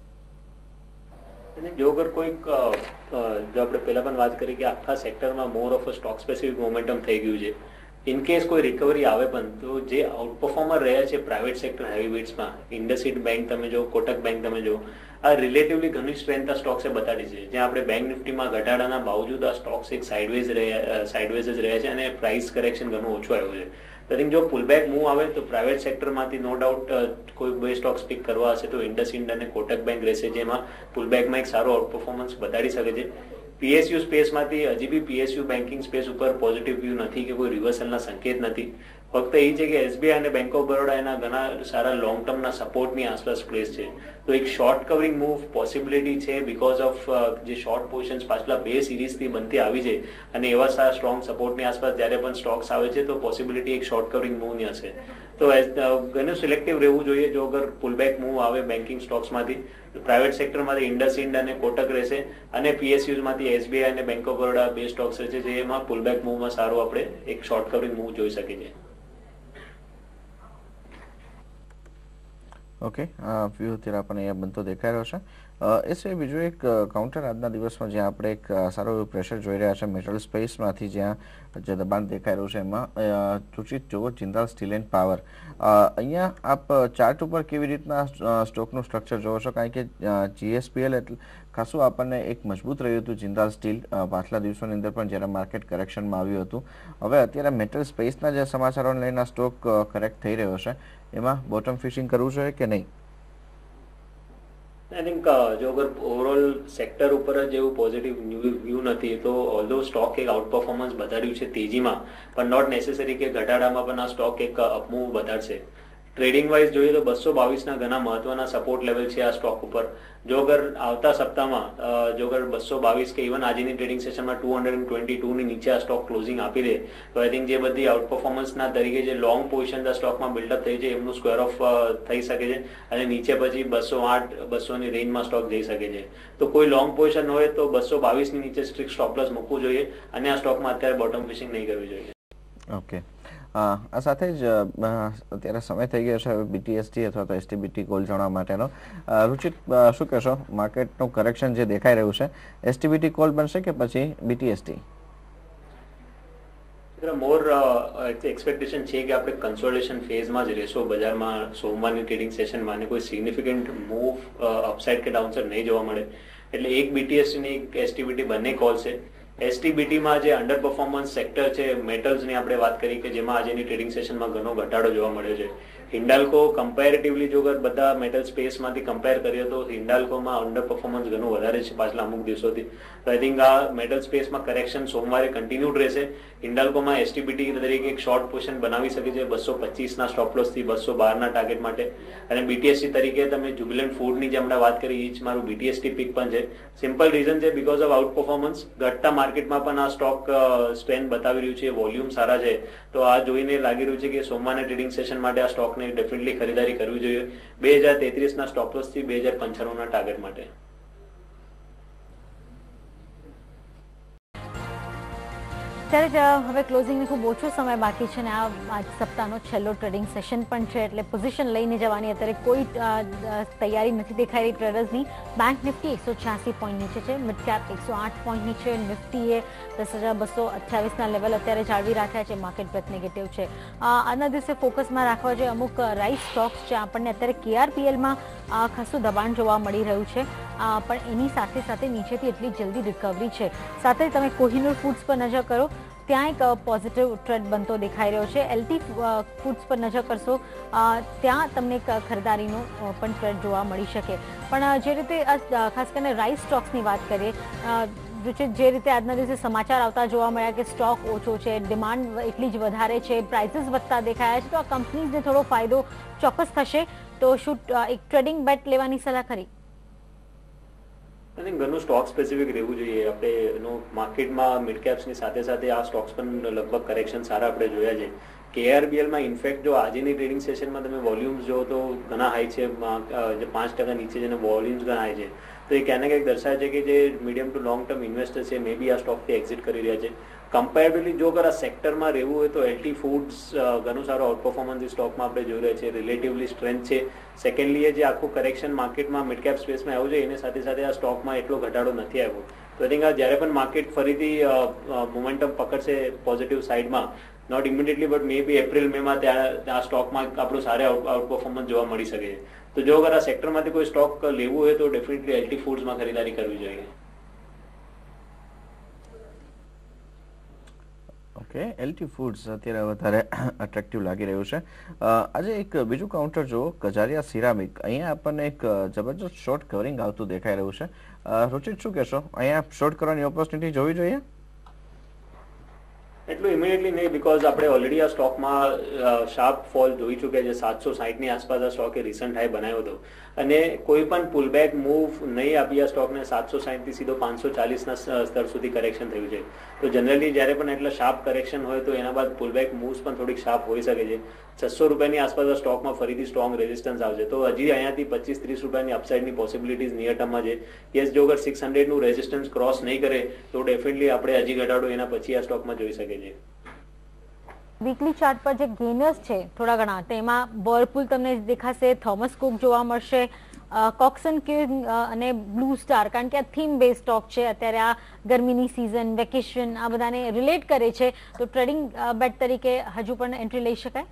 જો અગર કોઈક જો આપણે પહેલા પણ વાત કરી કે આખા સેક્ટરમાં more of a stock specific momentum થઈ ગયું છે. ઇન કેસ કોઈ રિકવરી આવે પણ તો જે આઉટ પરફોર્મર રહ્યા છે પ્રાઇવેટ સેક્ટર હેવીવેટ્સમાં, ઇન્ડસઇન્ડ બેંક તમે જો, કોટક બેંક તમે જો, આ રિલેટિવલી ઘણી સ્ટ્રેન્થ આ સ્ટોક્સે બતાડી છે. જ્યાં આપણે બેંક નિફ્ટીમાં ઘટાડાના બાવજુદ આ સ્ટોક્સ એક સાઇડવેઝ રહ્યા સાઇડવેઝ જ રહ્યા છે અને પ્રાઇસ કરેક્શન ઘણું ઓછું આવ્યું છે. આઈ થિંક જો પુલબેક મૂવ આવે તો પ્રાઇવેટ સેક્ટરમાંથી નો ડાઉટ કોઈ બે સ્ટોક્સ પિક કરવા હશે તો ઇન્ડસઇન્ડ અને કોટક બેંક રહેશે, જેમાં પુલબેકમાં એક સારો આઉટ પરફોર્મન્સ બતાડી શકે છે. પીએસયુ સ્પેસમાંથી હજી બી પીએસયુ બેન્કિંગ સ્પેસ ઉપર પોઝિટિવ વ્યૂ નથી કે કોઈ રિવર્સલના સંકેત નથી. ફક્ત એ છે કે એસબીઆઈ અને બેંક ઓફ બરોડા એના ઘણા સારા લોંગ ટર્મના સપોર્ટની આસપાસ પ્લેસ છે. તો એક શોર્ટ કવરિંગ મૂવ પોસિબિલિટી છે બીકોઝ ઓફ જે શોર્ટ પોઝિશન્સ પાછલા બે સિરીઝથી બનતી આવી છે અને એવા સારા સ્ટ્રોંગ સપોર્ટની આસપાસ જ્યારે પણ સ્ટોક્સ આવે છે તો પોસિબિલિટી એક શોર્ટ કવરિંગ મૂવની હશે. તો ઘણું સિલેક્ટિવ રહેવું જોઈએ. જો અગર પુલબેક મૂવ આવે બેન્કિંગ સ્ટોક્સમાંથી, પ્રાઇવેટ સેક્ટરમાંથી ઇન્ડસઇન્ડ અને કોટક રહેશે અને પીએસયુમાંથી એસબીઆઈ અને બેંક ઓફ બરોડા બે સ્ટોક્સ રહેશે જેમાં પુલબેક મૂવમાં સારું આપણે એક શોર્ટ કવરિંગ મૂવ જોઈ શકીએ છીએ. ઓકે, વ્યૂ અત્યારે આપણને અહીંયા બનતો દેખાઈ રહ્યો છે. એ સિવાય બીજું એક કાઉન્ટર આજના દિવસમાં જ્યાં આપણે એક સારું એવું પ્રેશર જોઈ રહ્યા છે મેટલ સ્પેસમાંથી, જ્યાં જે દબાણ દેખાઈ રહ્યું છે એમાં સૂચિત જુઓ જિંદાલ સ્ટીલ એન્ડ પાવર. અહીંયા આપ ચાર્ટ ઉપર કેવી રીતના સ્ટોકનું સ્ટ્રક્ચર જોવો છો? કારણ કે જીએસપીએલ એટલે ખાસું આપણને એક મજબૂત રહ્યું હતું જિંદાલ સ્ટીલ પાછલા દિવસોની અંદર પણ જ્યારે માર્કેટ કરેક્શનમાં આવ્યું હતું. હવે અત્યારે મેટલ સ્પેસના જે સમાચારોને લઈને સ્ટોક કરેક્ટ થઈ રહ્યો છે, એમાં બોટમ ફિશિંગ કરવું જોઈએ કે નહીં? આઈ થિંક જો અગર ઓવરઓલ સેક્ટર ઉપર જ એવું પોઝિટિવ વ્યૂ નથી તો ઓલ્ધો સ્ટોક એક આઉટ પરફોર્મન્સ બતાડ્યું છે તેજીમાં, પણ નોટ નેસેસરી કે ઘટાડામાં પણ આ સ્ટોક એક અપમૂવ બતાડશે. ટ્રેડિંગ વાઇઝ જોઈએ તો બસો બાવીસના ઘણા મહત્વના સપોર્ટ લેવલ છે આ સ્ટોક ઉપર. જો અગર આવતા સપ્તાહમાં જો અગર બસો બાવીસ કે ઇવન આજની ટ્રેડિંગ સેશનમાં ટુ હંડ્રેડ ટ્વેન્ટી ટુ ની નીચે આ સ્ટોક ક્લોઝિંગ આપી દે તો આઈ થિંક જે બધી આઉટ પરફોર્મન્સના તરીકે જે લોંગ પોઝિશન આ સ્ટોકમાં બિલ્ડઅપ થઈ છે એમનું સ્ક્વેર ઓફ થઈ શકે છે અને નીચે પછી બસો આઠ બસો ની રેન્જમાં સ્ટોક જઈ શકે છે. તો કોઈ લોંગ પોઝિશન હોય તો બસો બાવીસ ની નીચે સ્ટ્રિક્ટ સ્ટોપ લોસ મૂકવું જોઈએ અને આ સ્ટોકમાં અત્યારે બોટમ ફિશિંગ નહીં કરવી જોઈએ. ઓકે, આ સાથે જ અત્યારે સમય થઈ ગયો છે હવે બીટીએસટી અથવા તો એસટીબીટી કોલ જાણવા માટેનો. રુચિત, શું કહેશો? માર્કેટનું કરેક્શન જે દેખાઈ રહ્યું છે, એસટીબીટી કોલ બનશે કે પછી બીટીએસટી? મોર એક્સપેક્ટેશન છે કે આપણે કન્સોલિડેશન ફેઝમાં જ રહેશો બજારમાં સોમવારની ટ્રેડિંગ સેશનમાં અને કોઈ સિગ્નિફિકન્ટ મૂવ અપસાઇડ કે ડાઉનસાઇડ નહીં જોવા મળે. એટલે એક બીટીએસટી અને એક એસટીબીટી બંને કોલ છે. એસટીબીટીમાં જે અંડર પરફોર્મન્સ સેક્ટર છે મેટલ્સની આપણે વાત કરી કે જેમાં આજની ટ્રેડિંગ સેશનમાં ઘણો ઘટાડો જોવા મળ્યો છે. હિન્ડાલ્કો કમ્પેરેટિવલી જો અગર બધા મેટલ સ્પેસમાંથી કમ્પેર કરીએ તો હિન્ડાલ્કોમાં અંડર પરફોર્મન્સ ઘણું વધારે છે પાછલા અમુક દિવસોથી. તો આઈ થિંક આ મેટલ સ્પેસમાં કરેક્શન સોમવારે કન્ટિન્યુડ રહેશે. હિન્ડાલ્કોમાં એસટીબીટી તરીકે એક શોર્ટ પોઝિશન બનાવી શકે છે બસો પચીસના સ્ટોપ લોસથી બસો બારના ટાર્ગેટ માટે. અને બીટીએસટી તરીકે તમે જુબિલન્ટ ફૂડની જે હમણાં વાત કરી એ જ મારું બીટીએસટી પિક પણ છે. સિમ્પલ રીઝન છે બીકોઝ ઓફ આઉટ પરફોર્મન્સ. ઘટતા માર્કેટમાં પણ આ સ્ટોક સ્ટ્રેન્થ બતાવી રહ્યું છે, વોલ્યુમ સારા છે. તો આ જોઈને લાગી રહ્યું છે કે સોમવારના ટ્રેડિંગ સેશન માટે આ સ્ટોકને ડેફિનેટલી ખરીદારી કરવી જોઈએ બે હજાર તેત્રીસના સ્ટોપ લોસથી બે હજાર પંચાણુંના ટાર્ગેટ માટે. ત્યારે હવે ક્લોઝિંગને ખૂબ ઓછો સમય બાકી છે અને આ આજ સપ્તાહનો છેલ્લો ટ્રેડિંગ સેશન પણ છે એટલે પોઝિશન લઈને જવાની અત્યારે કોઈ તૈયારી નથી દેખાઈ રહી ટ્રેડર્સની. બેંક નિફ્ટી એકસો છ્યાસી પોઈન્ટ નીચે છે, મિડ કેપ એકસો આઠ પોઈન્ટ નીચે, નિફ્ટીએ દસ હજાર બસો અઠ્યાવીસના લેવલ અત્યારે જાળવી રાખ્યા છે. માર્કેટ બ્રેથ નેગેટિવ છે. આજના દિવસે ફોકસમાં રાખવા જોઈએ અમુક રાઇસ સ્ટોક્સ છે. આપણને અત્યારે કેઆરપીએલમાં ખાસું દબાણ જોવા મળી રહ્યું છે પણ એની સાથે સાથે નીચેથી એટલી જલ્દી રિકવરી છે. સાથે તમે કોહિનૂર ફૂડ્સ પર નજર કરો, ત્યાં એક પોઝિટિવ ટ્રેન્ડ બનતો દેખાઈ રહ્યો છે. એલટી ફૂડ્સ પર નજર કરશો ત્યાં તમને એક ખરીદારીનો પણ ટ્રેન્ડ જોવા મળી શકે. પણ જે રીતે ખાસ કરીને રાઇસ સ્ટોક્સની વાત કરીએ, જે રીતે આજના દિવસે સમાચાર આવતા જોવા મળ્યા કે સ્ટોક ઓછો છે, ડિમાન્ડ એટલી જ વધારે છે, પ્રાઇસીસ વધતા દેખાયા છે, તો આ કંપનીઝને થોડો ફાયદો ચોક્કસ થશે. તો શું એક ટ્રેડિંગ બેટ લેવાની સલાહ ખરી? આઈ થિંક ઘણું સ્ટોક સ્પેસિફિક રહેવું જોઈએ. આપણે માર્કેટમાં મિડ કેપ્સની સાથે સાથે આ સ્ટોક્સ પણ લગભગ કરેક્શન સારા આપણે જોયા છે. કેઆરબીએલમાં ઇનફેક્ટ જો આજની ટ્રેડિંગ સેશનમાં તમે વોલ્યુમ્સ જો તો ઘણા હાઈ છે, પાંચ ટકા નીચે છે અને વોલ્યુમ્સ ઘણા હાઈ છે. તો એ ક્યાંક ને ક્યાંક દર્શાવે છે કે જે medium to long term investor છે મે બી આ સ્ટોકથી એક્ઝિટ કરી રહ્યા છે. કમ્પેરેટિવલી જો અગર આ સેક્ટરમાં રહેવું હોય તો એલટી ફૂડ્સ ઘણું સારો આઉટ પરફોર્મન્સ સ્ટોકમાં આપણે જોઈ રહ્યા છીએ, રિલેટિવલી સ્ટ્રેન્થ છે. સેકન્ડલી જે આખું કરેક્શન માર્કેટમાં મિડ કેપ સ્પેસમાં આવ્યું છે એની સાથે સાથે આ સ્ટોકમાં એટલો ઘટાડો નથી આવ્યો. તો આઈ થિંક જ્યારે પણ માર્કેટ ફરીથી મોમેન્ટમ પકડશે પોઝિટિવ સાઇડમાં, not immediately but maybe April May માં ત્યાં આ સ્ટોકમાં આપણું સારા આઉટ પરફોર્મન્સ જોવા મળી શકે છે. તો જો અગર આ સેક્ટરમાંથી કોઈ સ્ટોક લેવું હોય તો ડેફિનેટલી એલટી ફૂડ્સમાં ખરીદારી કરવી જોઈએ. ઓકે, એલટી ફૂડ્સ અત્યારે વધારે અટ્રેક્ટિવ લાગી રહ્યું છે. આજે એક બીજું કાઉન્ટર જો કજારિયા સિરામિક, અહીંયા આપણને એક જબરજસ્ત શોર્ટ કવરિંગ આવતું દેખાઈ રહ્યું છે. રુચિત, શું કહેશો, અહીંયા શોર્ટ કરવાની ઓપોર્ચ્યુનિટી જોવી જોઈએ? એટલું ઇમિડિયેટલી નહીં, બીકોઝ આપણે ઓલરેડી આ સ્ટોકમાં શાર્પ ફોલ જોઈ ચૂક્યા છે. સાતસો સાહીઠની આસપાસ આ સ્ટોકે રિસન્ટ હાઈ બનાવ્યો હતો અને કોઈ પણ પુલબેક મૂવ નહીં આપી આ સ્ટોકને સાતસો સાહીઠથી સીધો પાંચસો ચાલીસના સ્તર સુધી કરેક્શન થયું છે. તો જનરલી જ્યારે પણ એટલા શાર્પ કરેક્શન હોય તો એના બાદ પુલબેક મૂવ્સ પણ થોડીક શાર્પ હોઈ શકે છે. છસો રૂપિયાની આસપાસ આ સ્ટોકમાં ફરીથી સ્ટ્રોંગ રેઝિસ્ટન્સ આવશે. તો હજી અહીંયાથી પચીસ ત્રીસ રૂપિયાની અપસાઇડની પોસિબિલિટીઝ નિયર ટર્મમાં છે. યસ, જો અગર સિક્સ હંડ્રેડનું રેઝિસ્ટન્સ ક્રોસ નહીં કરે તો ડેફિનેટલી આપણે હજી ઘટાડો એના પછી આ સ્ટોકમાં જોઈ શકે છે. વીકલી ચાર્ટ પર જે ગેનર્સ છે થોડા ઘણા, તેમાં વર્લપુલ તમને દેખાશે, થોમસ કુક જોવા મળશે, કોક્સન કિંગ અને બ્લુ સ્ટાર, કારણ કે આ થીમ બેઝ સ્ટોક છે. અત્યારે આ ગરમીની સિઝન, વેકેશન, આ બધાને રિલેટ કરે છે, તો ટ્રેડિંગ બેટ તરીકે હજુ પણ એન્ટ્રી લઈ શકાય.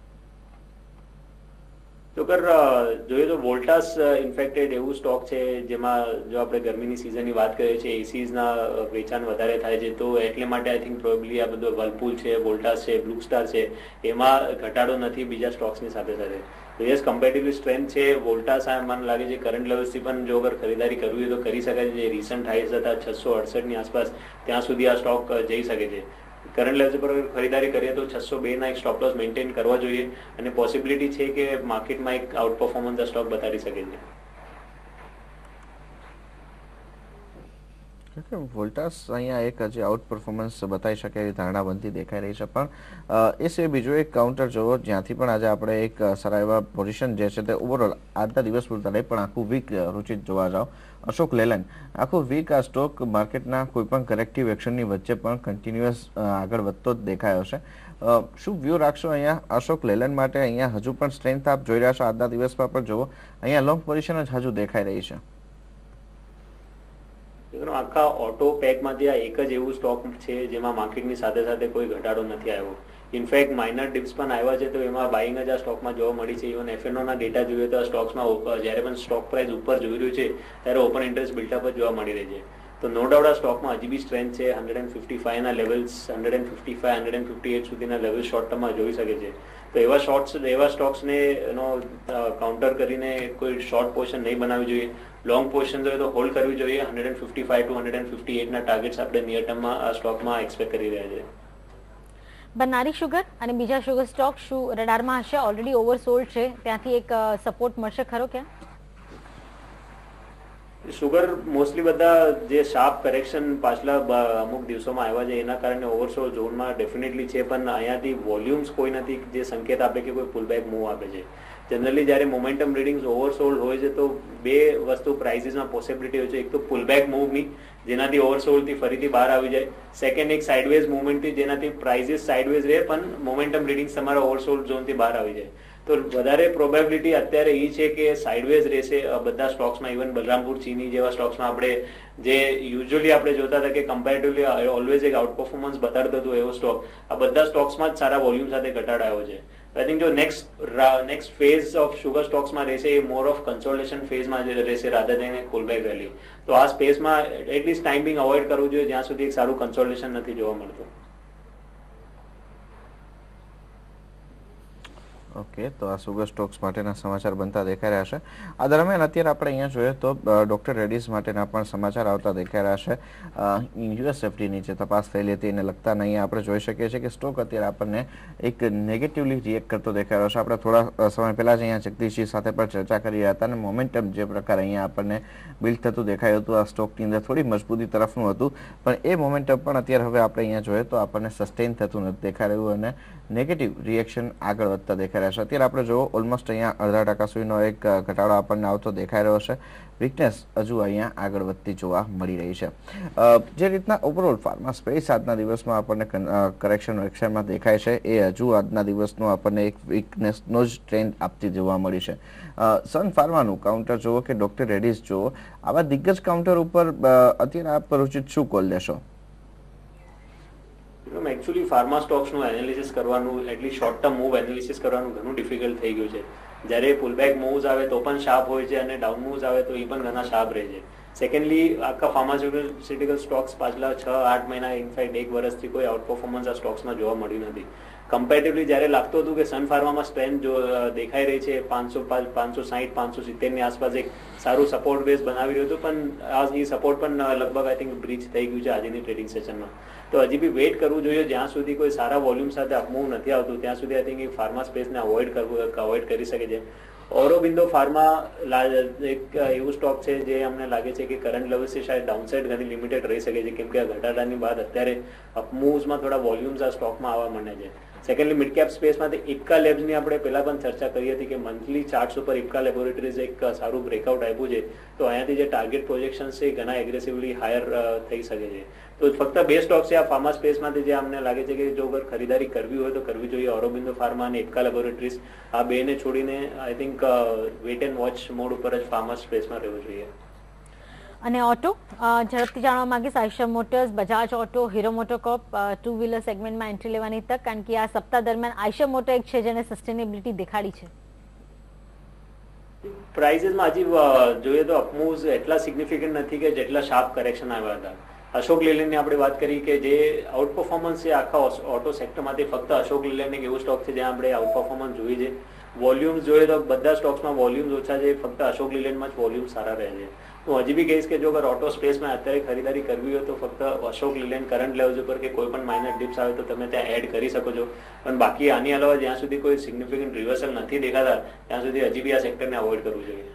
તો કર જોઈએ તો વોલ્ટાસ ઇન્ફેક્ટેડ એવું સ્ટોક છે જેમાં જો આપણે ગરમીની સિઝનની વાત કરીએ છીએ, એસીઝના વેચાણ વધારે થાય છે. તો એટલે માટે આઈ થિંક પ્રોબેબલી આ બધું વર્લપુલ છે, વોલ્ટાસ છે, બ્લુ સ્ટાર છે, એમાં ઘટાડો નથી બીજા સ્ટોક્સની સાથે સાથે. તો યસ, કમ્પેરેટિવલી સ્ટ્રેન્થ છે. વોલ્ટાસ આ મને લાગે છે કરંટ લેવલ્સથી પણ જો અગર ખરીદારી કરવી હોય તો કરી શકાય છે. રિસન્ટ હાઈસ હતા છસો અડસઠની આસપાસ, ત્યાં સુધી આ સ્ટોક જઈ શકે છે. કરંટ લેવલ પર ખરીદારી કરીએ તો છસો બે ના એક સ્ટોપ લોસ મેન્ટેન કરવા જોઈએ અને પોસિબિલિટી છે કે માર્કેટમાં એક આઉટ પરફોર્મન્સ સ્ટોક બતાવી શકે છે. વોલ્ટાસ અહીંયા એક હજી આઉટ પરફોર્મન્સ બતાવી શકે એવી ધારણા બનતી દેખાઈ રહી છે. પણ એ સિવાય બીજો એક કાઉન્ટર જોવો જ્યાંથી પણ આજે આપણે એક સારા એવા પોઝિશન જે છે તે ઓવરઓલ આજના દિવસ પૂરતા નહીં પણ આખું વીક રુચિત જોવા જાઓ, અશોક લેલેન્ડ આખું વીક આ સ્ટોક માર્કેટના કોઈ પણ કરેક્ટિવ એક્શનની વચ્ચે પણ કન્ટિન્યુઅસ આગળ વધતો જ દેખાયો છે. શું વ્યૂ રાખશો અહીંયા અશોક લેલેન્ડ માટે? અહીંયા હજુ પણ સ્ટ્રેન્થ આપ જોઈ રહ્યા છો આજના દિવસમાં પણ જોવો, અહીંયા લોંગ પોઝિશન જ હજુ દેખાઈ રહી છે. આખા ઓટો પેકમાંથી આ એક જ એવું સ્ટોક છે જેમાં માર્કેટની સાથે સાથે કોઈ ઘટાડો નથી આવ્યો. ઇનફેક્ટ માઇનર ડિપ્સ પણ આવ્યા છે, તો એમાં બાઇંગ જ આ સ્ટોકમાં જોવા મળી છે. ઇવન એફએનઓના ડેટા જોઈએ તો આ સ્ટોક્સમાં જ્યારે પણ સ્ટોક પ્રાઇસ ઉપર જોઈ રહ્યું છે ત્યારે ઓપન ઇન્ટરેસ્ટ બિલ્ટઅપ જ જોવા મળી રહી છે. તો નો ડાઉટ આ સ્ટોકમાં હજી બી સ્ટ્રેન્થ છે. હંડ્રેડ એન્ડ ફિફ્ટી ફાઈવના levels, hundred and fifty five hundred and fifty eight સુધીના લેવલ શોર્ટ ટર્મમાં જોઈ શકે છે. તો એવા શોર્ટ્સ એવા સ્ટોક્સને એનો કાઉન્ટર કરીને કોઈ શોર્ટ પોઝિશન નહીં બનાવવી જોઈએ. લોંગ પોઝિશન જોઈએ તો હોલ્ડ કરવી જોઈએ. Hundred and fifty five to hundred and fifty એટના ટાર્ગેટ્સ આપણે નિયર ટર્મમાં આ સ્ટોકમાં એક્સપેક્ટ કરી રહ્યા છે. બનારી શુગર અને બીજા શુગર સ્ટોક શું રડારમાં હશે? ઓલરેડી ઓવરસોલ્ડ છે, ત્યાંથી એક સપોર્ટ મળશે ખરો ક્યાં? શુગર મોસ્ટલી બધા જે શાર્પ કરેક્શન પાછલા અમુક દિવસોમાં આવ્યા છે એના કારણે ઓવરસોલ્ડ ઝોનમાં ડેફિનેટલી છે, પણ અહીંયાથી વોલ્યુમ્સ કોઈ નથી જે સંકેત આપે કે કોઈ પુલબેક મૂવ આપે છે. જનરલી જ્યારે મોમેન્ટમ રીડિંગ્સ ઓવરસોલ્ડ હોય છે તો બે વસ્તુ પ્રાઇસીસમાં પોસિબિલિટી હોય છે. એક તો પુલબેક મૂવની જેનાથી ઓવરસોલ્ડથી ફરીથી બહાર આવી જાય. સેકન્ડ એક સાઇડવેઝ મુવમેન્ટથી જેનાથી પ્રાઇસીસ સાઇડવેઝ રહે પણ મોમેન્ટમ રીડિંગ્સ તમારા ઓવરસોલ્ડ ઝોનથી બહાર આવી જાય. તો વધારે પ્રોબેબિલિટી અત્યારે એ છે કે સાઇડવેઝ રહેશે બધા સ્ટોક્સમાં. ઇવન બલરામપુર ચીની જેવા સ્ટોક્સમાં આપણે જે યુઝ્યુઅલી આપણે જોતા હતા કે કમ્પેરેટિવલી ઓલવેઝ એક આઉટ પરફોર્મન્સ બતાડતો હતો એવો સ્ટોક, આ બધા સ્ટોક્સમાં જ સારા વોલ્યુમ સાથે ઘટાડો આવ્યો છે. આઈ થિંક જો next next phase of sugar સ્ટોક્સમાં રહેશે એ મોર ઓફ કન્સોલિડેશન ફેઝમાં રહેશે રાધર દેન પુલબેક રેલી. તો આ સ્પેસમાં એટલીસ્ટ ટાઈમ બિંગ અવોઇડ કરવું જોઈએ જ્યાં સુધી એક સારું કન્સોલિડેશન નથી જોવા મળતું. ઓકે, તો આ સુગર સ્ટોક્સ માટેના સમાચાર બનતા દેખાઈ રહ્યા છે. આ દરમિયાન અત્યારે આપણે અહીંયા જોઈએ તો ડોક્ટર રેડ્ડીઝ માટેના પણ સમાચાર આવતા દેખાઈ રહ્યા છે. યુએસએફડીની જે તપાસ થયેલી હતી એને લગતા અહીંયા આપણે જોઈ શકીએ છીએ કે સ્ટોક અત્યારે આપણને એક નેગેટિવલી રિએક્ટ કરતો દેખાઈ રહ્યો છે. આપણે થોડા સમય પહેલા જ અહીંયા જગદીશજી સાથે પણ ચર્ચા કરી રહ્યા હતા અને મોમેન્ટમ જે પ્રકારે અહીંયા આપણને બિલ્ડ થતું દેખાયું હતું આ સ્ટોકની અંદર થોડી મજબૂતી તરફનું હતું, પણ એ મોમેન્ટમ પણ અત્યારે હવે આપણે અહીંયા જોઈએ તો આપણને સસ્ટેન થતું નથી દેખાઈ રહ્યું અને નેગેટિવ રિએક્શન આગળ વધતા દેખાઈ રહ્યા રહ્યા છે. અત્યારે આપણે જુઓ ઓલમોસ્ટ અહીંયા અડધા ટકા સુધીનો એક ઘટાડો આપણને આવતો દેખાઈ રહ્યો છે. વીકનેસ હજુ અહીંયા આગળ વધતી જોવા મળી રહી છે. જે રીતના ઓવરઓલ ફાર્મા સ્પેસ આજના દિવસમાં આપણને કરેક્શન વેક્શનમાં દેખાય છે એ હજુ આજના દિવસનો આપણને એક વીકનેસનો જ ટ્રેન્ડ આપતી જોવા મળી છે. સન ફાર્માનું કાઉન્ટર જુઓ કે ડોક્ટર રેડીઝ જુઓ, આવા દિગ્ગજ કાઉન્ટર ઉપર અત્યારે આપ રૂચિત શું કોલ લેશો? એકચ્યુઅલી ફાર્મા સ્ટોક્સનું એનાલિસિસ કરવાનું, એટલી શોર્ટ ટર્મ મૂવ એનાલિસિસ કરવાનું ઘણું ડિફિકલ્ટ થઈ ગયું છે. જ્યારે પુલબેક મૂવ્સ આવે તો પણ શાર્પ હોય છે અને ડાઉન મૂવ્સ આવે તો એ પણ ઘણા શાર્પ રહે છે. સેકન્ડલી આખા ફાર્માસ્યુટિકલ સ્ટોક્સ પાછલા છ આઠ મહિના ઇનફેક્ટ એક વર્ષથી કોઈ આઉટ પરફોર્મન્સ આ સ્ટોક્સમાં જોવા મળ્યું નથી. કમ્પેરેટિવલી જ્યારે લાગતું હતું કે સન ફાર્મામાં સ્ટ્રેન્થ જો દેખાઈ રહી છે પાંચસો પાંચસો સાહીઠ પાંચસો સિત્તેર ની આસપાસ એક સારું સપોર્ટ બેઝ બનાવી રહ્યું હતું, પણ આ એ સપોર્ટ પણ લગભગ આઈ થિંક બ્રીચ થઈ ગયું છે આજની ટ્રેડિંગ સેશનમાં. તો હજી બી વેઇટ કરવું જોઈએ. જ્યાં સુધી કોઈ સારા વોલ્યુમ સાથે અપમૂવ નથી આવતું ત્યાં સુધી આઈ થિંક એ ફાર્મા સ્પેસને અવોઇડ કરવું અવોઇડ કરી શકે છે. ઓરોબિંદો ફાર્મા એક એવું સ્ટોક છે જે અમને લાગે છે કે કરંટ લેવલથી શાયદ ડાઉનસાઇડ ઘણી લિમિટેડ રહી શકે છે, કેમ કે ઘટાડાની બાદ અત્યારે અપમૂવ્સમાં થોડા વોલ્યુમ્સ આ સ્ટોકમાં આવવા માંડે છે. સેકન્ડલી મિડ કેપ સ્પેસમાંથી ઇપ્કા લેબ્સની આપણે પહેલા પણ ચર્ચા કરી હતી કે મંથલી ચાર્ટ્સ ઉપર ઇપ્કા લેબોરેટરીઝ એક સારું બ્રેકઆઉટ આપ્યું છે. તો અહીંયાથી જે ટાર્ગેટ પ્રોજેક્શન છે ઘણા એગ્રેસિવલી હાયર થઈ શકે છે. તો ફક્ત બે સ્ટોક છે આ ફાર્મા સ્પેસમાંથી જે અમને લાગે છે કે જો અગર ખરીદારી કરવી હોય તો કરવી જોઈએ. ઓરોબિંદો ફાર્મા અને ઇપ્કા લેબોરેટરીઝ આ બેને છોડીને I think wait and watch mode ઉપર જ ફાર્મા સ્પેસમાં રહેવું જોઈએ. અને ઓટો ઝડપથી જાણવા માંગીશ, Eicher motors, Bajaj auto, Hero MotoCorp two wheeler સેગમેન્ટમાં એન્ટ્રી લેવાની તક, કારણ કે આ સપ્તાહ દરમિયાન આઈશર મોટર એક છે જેને સસ્ટેનેબિલિટી દેખાડી છે. પ્રાઇઝીસમાં હજી જોઈએ તો અપમૂવ્સ એટલા સિગ્નિફિકન્ટ નથી કે જેટલા શાર્પ કરેક્શન આવ્યા હતા. અશોક લેલેન્ડની આપણે વાત કરી કે જે આઉટ પરફોર્મન્સ છે આખા ઓટો સેક્ટરમાંથી ફક્ત અશોક લેલેન્ડ એક એવું સ્ટોક છે જ્યાં આપણે આઉટ પરફોર્મન્સ જોઈ છે. વોલ્યુમ્સ જોઈએ તો બધા સ્ટોક્સમાં વોલ્યુમ્સ ઓછા છે, ફક્ત અશોક લેલેન્ડમાં જ વોલ્યુમ સારા રહે છે. હું હજી બી કહીશ કે જો અગર ઓટો સ્પેસમાં અત્યારે ખરીદારી કરવી હોય તો ફક્ત અશોક લેલેન્ડ કરંટ લેવલ ઉપર કે કોઈ પણ માઇનર ડિપ્સ આવે તો તમે ત્યાં એડ કરી શકો છો. પણ બાકી આની અલાવા જ્યાં સુધી કોઈ સિગ્નિફિકન્ટ રિવર્સલ નથી દેખાતા ત્યાં સુધી હજી બી આ સેક્ટરને અવોઇડ કરવું જોઈએ.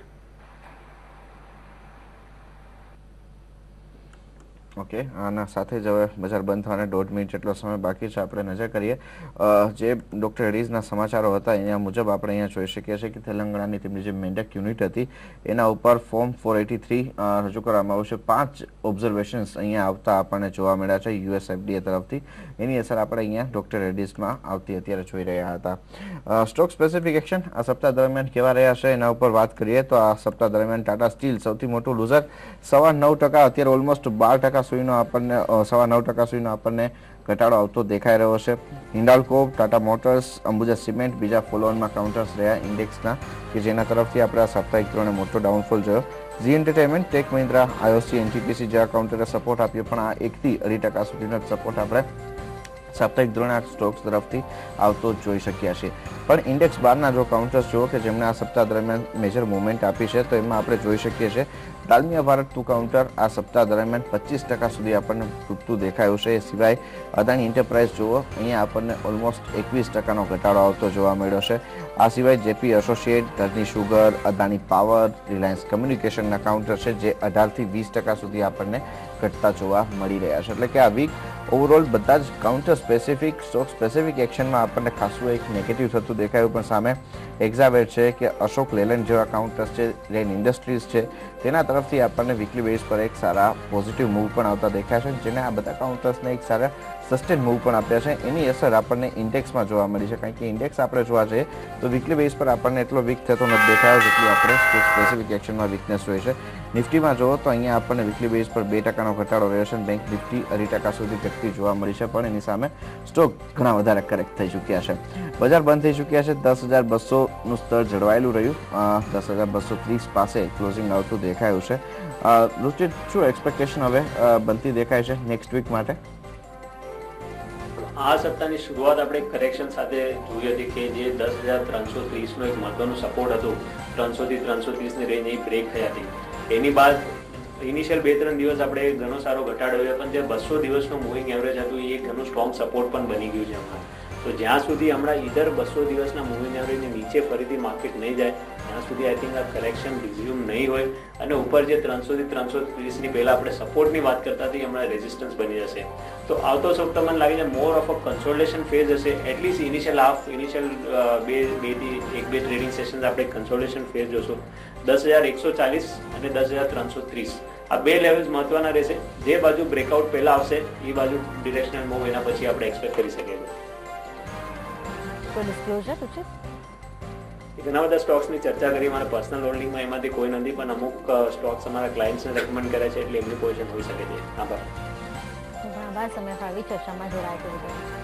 ઓકે, આના સાથે જ હવે બજાર બંધ થવાને દોઢ મિનિટ જેટલો સમય બાકી છે. આપણે નજર કરીએ જે ડોક્ટર રેડ્ડીઝના સમાચારો હતા એના મુજબ આપણે અહીંયા જોઈ શકીએ છીએ કે તેલંગાણાની તેમની જે મેન્ડેક યુનિટ હતી એના ઉપર ફોર્મ ફોર એટી થ્રી રજૂ કરવામાં આવ્યું છે. પાંચ ઓબ્ઝર્વેશન્સ અહીંયા આવતા આપણને જોવા મળ્યા છે યુએસ એફડીએ તરફથી. એની અસર આપણે અહીંયા ડોક્ટર રેડ્ડીઝમાં આવતી અત્યારે જોઈ રહ્યા હતા. સ્ટોક સ્પેસિફિક એક્શન આ સપ્તાહ દરમિયાન કેવા રહ્યા છે એના ઉપર વાત કરીએ તો આ સપ્તાહ દરમિયાન ટાટા સ્ટીલ સૌથી મોટું લૂઝર, સવા નવ ટકા અત્યારે ઓલમોસ્ટ બાર ટકા સુધીનો આપણને સવા નવ ટકા સુધીનો આપણને ઘટાડો આવતો દેખાઈ રહ્યો છે. હિન્ડાલ્કો, ટાટા મોટર્સ, અંબુજા સિમેન્ટ બીજા ફોલોઅનમાં કાઉન્ટર્સ રહ્યા ઇન્ડેક્સના કે જેના તરફથી આપણે આ સાપ્તાહિક ધોરણે મોટો ડાઉનફોલ જોયો. Zee entertainment, tech Mahindra, IOC, NTPC જેવા કાઉન્ટરે સપોર્ટ આપ્યો, પણ આ એકથી અઢી ટકા સુધીનો સપોર્ટ આપણે સાપ્તાહિક ધોરણે આ સ્ટોક્સ તરફથી આવતો જોઈ શક્યા છે. પણ ઇન્ડેક્સ બારના જો કાઉન્ટર્સ જુઓ કે જેમણે આ સપ્તાહ દરમિયાન મેજર મુવમેન્ટ આપી છે તો એમાં આપણે જોઈ શકીએ છીએ દાલમિયા ભારતનું કાઉન્ટર આ સપ્તાહ દરમિયાન પચીસ ટકા સુધી આપણને તૂટતું દેખાયું છે. એ સિવાય અદાણી એન્ટરપ્રાઇઝ જુઓ અહીંયા આપણને ઓલમોસ્ટ એકવીસ ટકાનો ઘટાડો આવતો જોવા મળ્યો છે. આ સિવાય JP associate, Dharani sugar, Adani power, Reliance કમ્યુનિકેશનના કાઉન્ટર છે જે અઢારથી વીસ ટકા સુધી આપણને ઘટતા જોવા મળી રહ્યા છે. એટલે કે આ વીક ઓવરઓલ બધા જ કાઉન્ટર સ્પેસિફિક સ્ટોક સ્પેસિફિક એક્શનમાં આપણને ખાસું એક નેગેટિવ થતું દેખાયું, પણ સામે એક્ઝાવેટ છે કે અશોક લેલેન્ડ જેવા કાઉન્ટર્સ છે, રેન ઇન્ડસ્ટ્રીઝ છે તેના તરફથી આપણને વીકલી બેઝ પર એક સારા પોઝિટિવ મૂવ પણ આવતા દેખાય છે, જેને આ બધા કાઉન્ટર્સને એક સારા સસ્ટેન મૂવ પણ આપ્યા છે. એની અસર આપણને ઇન્ડેક્સમાં જોવા મળી છે, કારણ કે ઇન્ડેક્સ આપણે જોવા જઈએ તો વીકલી બેઝ પર આપણને એટલો વીક થતો નથી દેખાયો જેટલું આપણે સ્ટોક સ્પેસિફિક એક્શનમાં વીકનેસ હોય છે. નિફ્ટીમાં જુઓ તો અહીંયા આપણને વીકલી બેઝ પર બે ટકાનો ઘટાડો રહ્યો છે. બેંક નિફ્ટી અઢી ટકા સુધી ઘટતી જોવા મળી છે, પણ એની સામે સ્ટોક ઘણા વધારે કરેક્ટ થઈ ચૂક્યા છે. બજાર બંધ થઈ ચૂક્યા છે. દસ હજાર બસોનું સ્તર જળવાયેલું રહ્યું. દસ હજાર બસો ત્રીસ પાસે ક્લોઝિંગ આવતું દેખાયું છે. રુચિત, શું એક્સપેક્ટેશન હવે બનતી દેખાય છે નેક્સ્ટ વીક માટે? આ સપ્તાહની શરૂઆત આપણે કરેક્શન સાથે જોઈ હતી કે જે દસ હજાર ત્રણસો ત્રીસનો એક મહત્વનું સપોર્ટ હતું, ત્રણસો થી ત્રણસો ત્રીસની રેન્જ એ બ્રેક થઈ હતી. એની બાદ ઇનિશિયલ બે ત્રણ દિવસ આપણે ઘણો સારો ઘટાડો રહ્યો, પણ જે બસો દિવસનું મૂવિંગ એવરેજ હતું એ ઘણું સ્ટ્રોંગ સપોર્ટ પણ બની ગયું છે હમણાં. તો જ્યાં સુધી હમણાં ઈધર બસો દિવસના મૂવિંગ એવરેજની નીચે ફરીથી માર્કેટ નહીં જાય ત્યાં સુધી આઈ થિંક આ કરેક્શન રિઝ્યુમ નહીં હોય અને ઉપર જે ત્રણસો થી ત્રણસો ત્રીસની પહેલા આપણે સપોર્ટની વાત કરતા હતી હમણાં રેઝિસ્ટન્સ બની જશે. તો આવતો સપ્તાહ મને લાગે છે more of a consolidation phase હશે. એટલીસ્ટ ઇનિશિયલ હાફ ઇનિશિયલ બે બે થી એક બે ટ્રેડિંગ સેશન આપણે કન્સોલિડેશન ફેઝ જોશું. દસ હજાર એકસો ચાલીસ અને દસ હજાર ત્રણસો ત્રીસ આ બે લેવલ્સ મહત્વના રહેશે. જે બાજુ બ્રેકઆઉટ પહેલા આવશે એ બાજુ ડિરેક્શનલ મૂવ એના પછી આપણે એક્સપેક્ટ કરી શકીએ છીએ. ઘણા બધા સ્ટોક્સની ચર્ચા કરી. મારા પર્સનલ હોલ્ડિંગમાં એમાંથી કોઈ નથી, પણ અમુક સ્ટોક્સ અમારા ક્લાયન્ટ્સને રેકમેન્ડ કરે છે એટલે એમની પોઝિશન હોઈ શકે છે. આભાર. ઘણા સમય ફાળવી ચર્ચામાં જોડાયા.